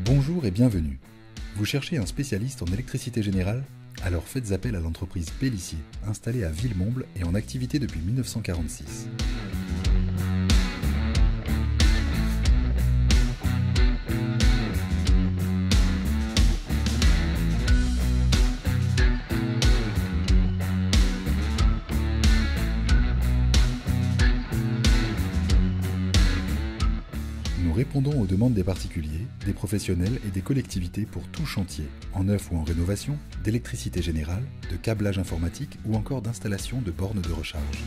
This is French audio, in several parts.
Bonjour et bienvenue. Vous cherchez un spécialiste en électricité générale? Alors faites appel à l'entreprise Pélissier, installée à Villemomble et en activité depuis 1946. Nous répondons aux demandes des particuliers, des professionnels et des collectivités pour tout chantier, en neuf ou en rénovation, d'électricité générale, de câblage informatique ou encore d'installation de bornes de recharge.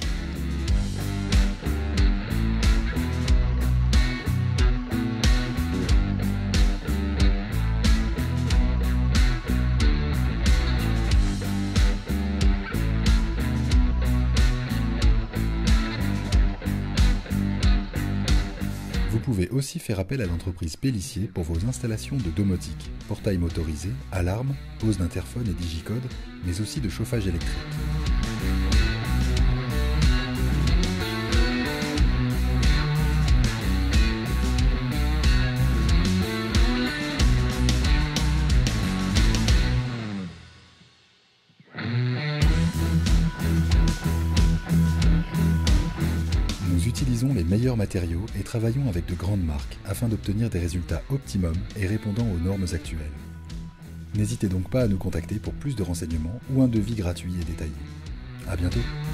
Vous pouvez aussi faire appel à l'entreprise Pélissier pour vos installations de domotique, portail motorisé, alarme, pose d'interphone et digicode, mais aussi de chauffage électrique. Nous utilisons les meilleurs matériaux et travaillons avec de grandes marques afin d'obtenir des résultats optimums et répondant aux normes actuelles. N'hésitez donc pas à nous contacter pour plus de renseignements ou un devis gratuit et détaillé. À bientôt!